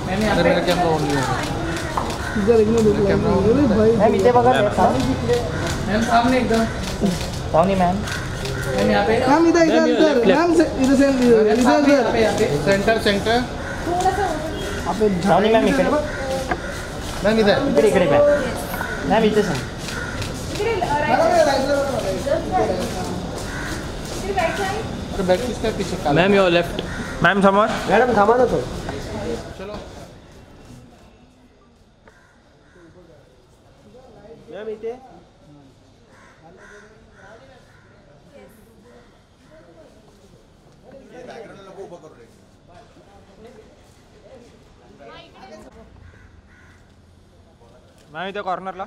इधर मेरा camera on नहीं है। इधर एक मिनट कैमरा भाई मैम इधर बगल मैम सामने एकदम सामने मैम यहाँ पे मैम इधर इधर इधर मैम से इधर से इधर सेंटर सेंटर अबे सामने मैम इकडे मैम इधर इकडे मैम इथे सांग अरे बैक किसका पीछे काला मैम योर लेफ्ट मैम समोर मॅडम थांबा ना तो चलो मॅम इथे मैम इथे कॉर्नरला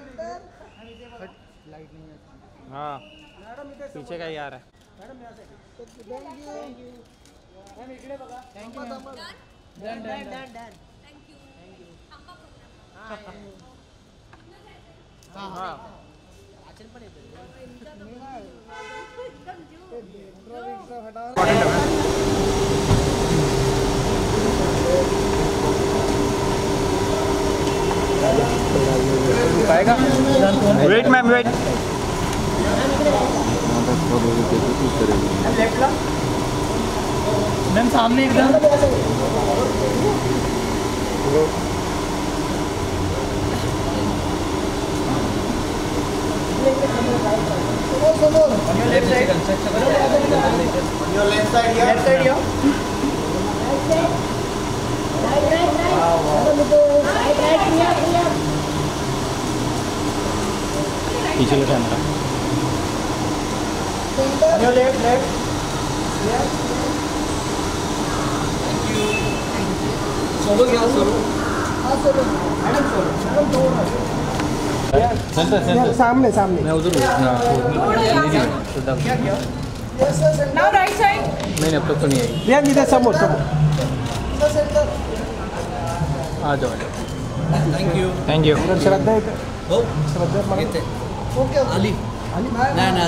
हाँ पीछे का ही आ रहा है मैम इकडे बघा थँक्यू डन हाँ पाएगा वेट मैम वेट मैम सामने एकदम पीछे का कैमरा सोलो क्या सोलो सेंटर सेंटर सामने सामने मैं उधर Now right side. नहीं अब तक तो नहीं आई मैम इधर समोर समोर आ जाओ थैंक यू श्रद्धा इथे हो श्रद्धा ओके अली अली नाही